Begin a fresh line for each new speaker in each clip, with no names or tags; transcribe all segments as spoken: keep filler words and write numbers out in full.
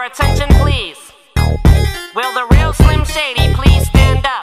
attention, please? Will the real Slim Shady please stand up?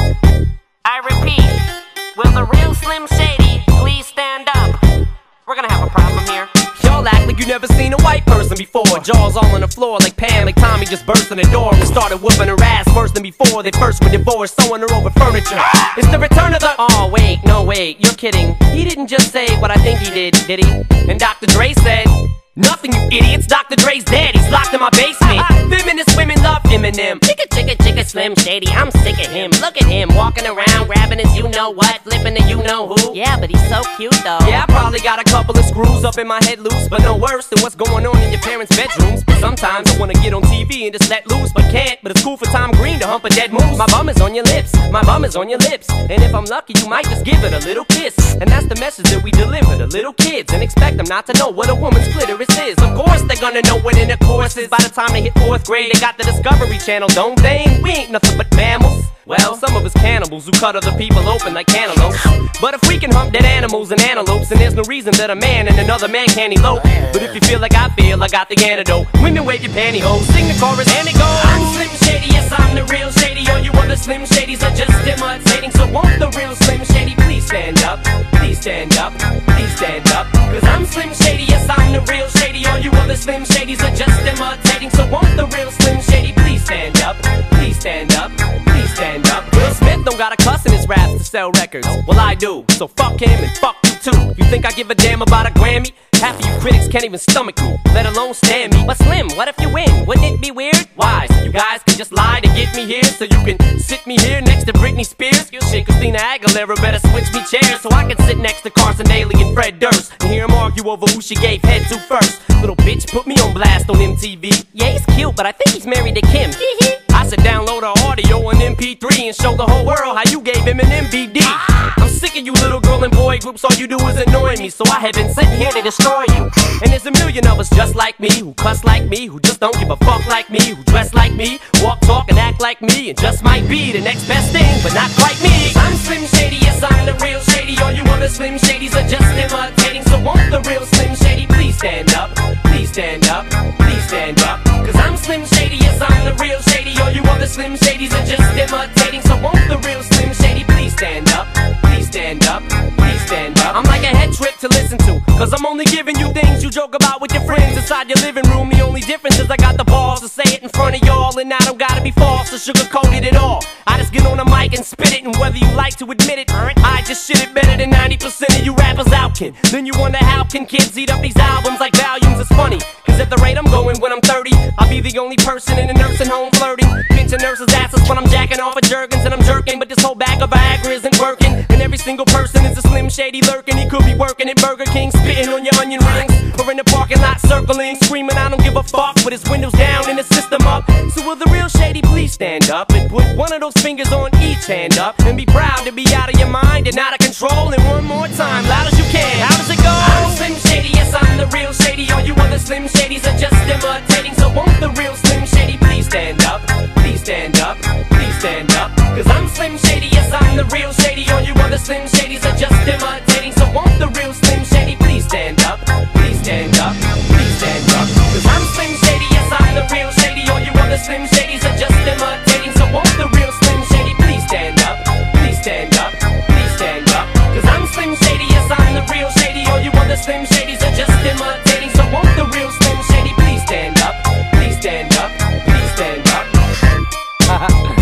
I repeat, will the real Slim Shady please stand up? We're gonna have a problem here.
Y'all act like you never seen a white person before. Jaws all on the floor like Pam, like Tommy just burst in the door and started whooping her ass worse than before they first were divorced, sewing her over furniture. It's the return of the... Oh wait, no wait, you're kidding. He didn't just say what I think he did, did he? And Doctor Dre said... Nothing, you idiots. Doctor Dre's dead. He's locked in my basement. Feminist women love Eminem. Chicka, chicka, chicka, Slim Shady. I'm sick of him. Look at him walking around, grabbing his you-know-what, flipping the you-know-who.
Yeah, but he's so cute, though.
Yeah, I probably got a couple of screws up in my head loose, but no worse than what's going on in your parents' bedrooms. But sometimes I wanna get on T V and just let loose, but can't. But it's cool for Tom Green to hump a dead moose. My bum is on your lips. My bum is on your lips. And if I'm lucky, you might just give it a little kiss. And that's the message that we deliver to little kids, and expect them not to know what a woman's clitoris is. Of course they're gonna know what intercourse is. By the time they hit fourth grade, they got the Discovery Channel, don't they? We ain't nothing but mammals. Well, some of us cannibals who cut other people open like cantaloupes. But if we can hump dead animals and antelopes, then there's no reason that a man and another man can't elope. But if you feel like I feel, I got the antidote. Women wave your pantyhose, sing the chorus and it goes. I'm Slim Shady, yes I'm the real Shady. All you other Slim Shadys are just imitating. So won't the real Slim Shady please stand up? Please stand up, please stand up. Cause I'm Slim Shady, yes I'm the real Shady. All you other Slim Shadys are just imitating. So won't the real Slim Shady please stand up? Please stand up, please stand up. Will Smith don't got a cuss in his raps to sell records. Well I do, so fuck him and fuck you too. You think I give a damn about a Grammy? Half of you critics can't even stomach me, let alone stand me. But Slim, what if you win? Wouldn't it be weird? Why? So you guys can just lie to get me here, so you can sit me here next to Britney Spears? Shit, Christina Aguilera better switch me chairs, so I can sit next to Carson Daly and Fred Durst and hear them argue over who she gave head to first. Little bitch put me on blast on M T V. Yeah, he's cute, but I think he's married to Kim. I should download her audio on M P three and show the whole world how you gave him an M V D. I'm sick of you little girl and boy groups, all you do is annoy me, so I have been sitting here to destroy you. And there's a million of us just like me, who cuss like me, who just don't give a fuck like me, who dress like me, walk, talk, and act like me, and just might be the next best thing, but not quite me. I'm Slim Shady, yes I'm the real Shady. All you other Slim Shadys are just imitating. So won't the real Slim Shady please stand up? Please stand up, please stand up. Cause I'm Slim Shady, yes I'm the real Shady. All you other Slim Shadys are just imitating. So won't the real Slim Shady please stand up? Please stand up, please stand up. I'm like a head trip to listen to, cause I'm only giving you things you joke about with your friends inside your living room. The only difference is I got the balls to say it in front of y'all, and I don't gotta be false or sugarcoat it at all. I just get on the mic and spit it, and whether you like to admit it, I just shit it better than ninety percent of you rappers out, kid. Then you wonder how can kids eat up these albums like volumes. It's funny, cause at the rate I'm going when I'm thirty, I'll be the only person in a nursing home flirting, pinching nurses' asses when I'm jacking off of Jergens and I'm jerking. But this whole bag of Viagra isn't working, and every single person is a Slim Shady lurking. He could be working at Burger King, spitting on your onion rings, or in the parking lot circling, screaming I don't give a fuck with his windows down and his system up. So will the real Shady please stand up and put one of those fingers on each hand up, and be proud to be out of your mind and out of control? And one more time, loud as you can, how does it go? I'm Slim Shady, yes I'm the real Shady. All you other Slim Shadys are just imitating. So won't the real Slim Shady please stand up? Please stand up, please stand up. Cause I'm Slim Shady, yes I'm the real Shady. All you other Slim Shadys are just imitating. So won't the real Slim Shady please stand up? Please stand up, please stand up. Cause I'm Slim Shady, yes I'm the real Shady. All you other Slim Shadys are just imitating. So won't the real Slim Shady please stand up? Please stand up, please stand up. Cause I'm Slim Shady, yes I'm the real Shady. All you other Slim Shadys are just imitating. So won't the real Slim Shady please stand up? Please stand up, please stand up.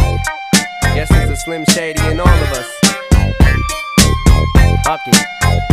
Guess there's a Slim Shady in all of us. Fuck it.